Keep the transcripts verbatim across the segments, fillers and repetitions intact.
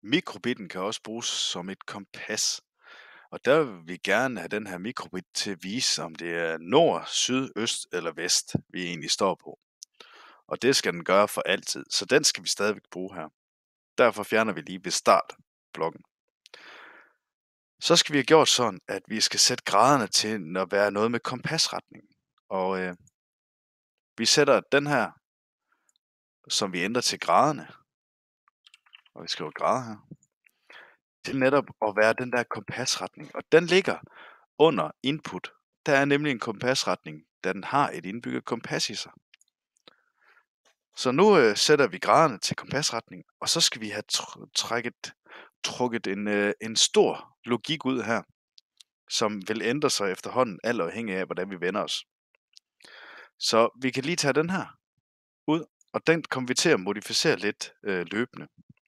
Mikrobitten kan også bruges som et kompas, og der vil vi gerne have den her mikrobit til at vise, om det er nord, syd, øst eller vest, vi egentlig står på. Og det skal den gøre for altid, så den skal vi stadigvæk bruge her. Derfor fjerner vi lige ved start blokken. Så skal vi have gjort sådan, at vi skal sætte graderne til at være noget med kompasretning. Og øh, vi sætter den her, som vi ændrer til graderne, og vi skriver grader her, til netop at være den der kompasretning. Og den ligger under input. Der er nemlig en kompasretning, da den har et indbygget kompas i sig. Så nu øh, sætter vi graderne til kompasretning, og så skal vi have tr- trækket, trukket en, øh, en stor logik ud her, som vil ændre sig efterhånden, alt afhængig af, hvordan vi vender os. Så vi kan lige tage den her ud, og den kommer vi til at modificere lidt øh, løbende.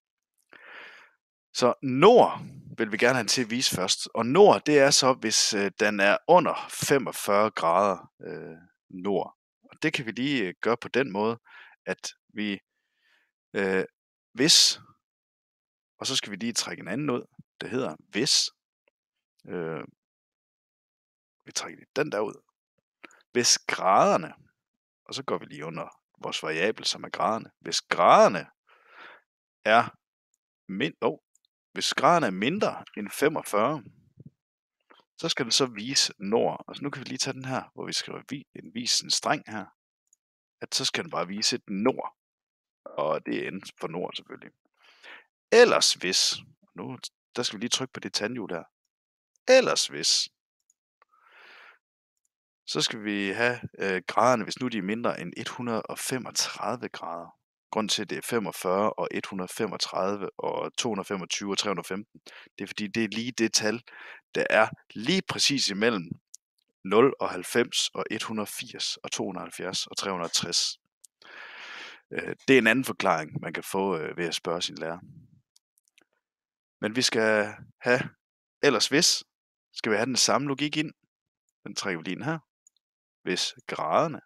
Så nord vil vi gerne have den til at vise først, og nord det er så, hvis øh, den er under femogfyrre grader øh, nord. Og det kan vi lige øh, gøre på den måde, at vi øh, hvis, og så skal vi lige trække en anden ud, der hedder hvis, øh, vi trækker lige den der ud, hvis graderne, og så går vi lige under vores variabel, som er graderne, hvis graderne er mind, oh, hvis graderne er mindre end femogfyrre, så skal den så vise nord. Altså nu kan vi lige tage den her, hvor vi skriver en vis en streng her, at så skal den bare vise et nord, og det er enden for nord selvfølgelig. Ellers hvis, nu der skal vi lige trykke på det tandhjul der, ellers hvis, så skal vi have øh, graderne, hvis nu de er mindre end et hundrede femogtredive grader. Grunden til, at det er femogfyrre og et hundrede femogtredive og to hundrede femogtyve og tre hundrede femten, det er fordi, det er lige det tal, der er lige præcis imellem nul og halvfems og et hundrede firs og to hundrede halvfjerds og tre hundrede tres. Øh, det er en anden forklaring, man kan få øh, ved at spørge sin lærer. Men vi skal have, ellers hvis, skal vi have den samme logik ind. Den trækker vi lige ind her. Hvis graderne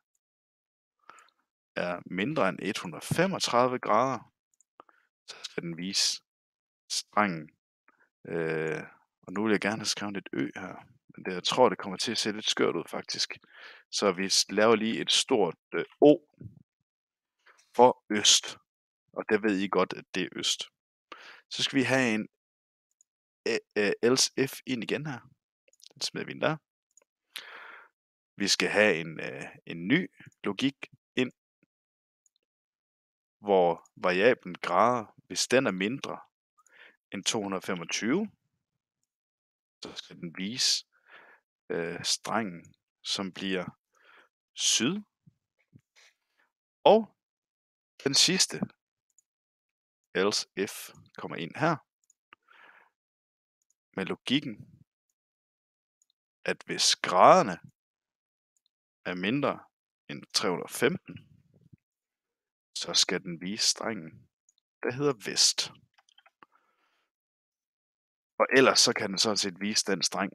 er mindre end et hundrede femogtredive grader, så skal den vise strengen. Øh, og nu vil jeg gerne have skrevet et ø her, men det, jeg tror, det kommer til at se lidt skørt ud faktisk. Så vi laver lige et stort øh, O for øst, og det ved I godt, at det er øst. Så skal vi have en øh, else if ind igen her. Den smider vi ind der. Vi skal have en, øh, en ny logik ind, hvor variablen grader, hvis den er mindre end to hundrede femogtyve, så skal den vise øh, strengen, som bliver syd. Og den sidste, else if, kommer ind her, med logikken, at hvis graderne er mindre end tre hundrede femten, så skal den vise strengen, der hedder vest. Og ellers så kan den sådan set vise den streng,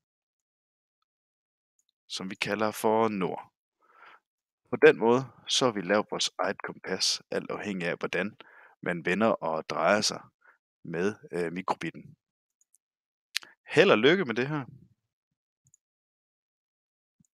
som vi kalder for nord. På den måde, så har vi lavet vores eget kompas, alt afhængig af, hvordan man vender og drejer sig med øh, mikrobitten. Held og lykke med det her.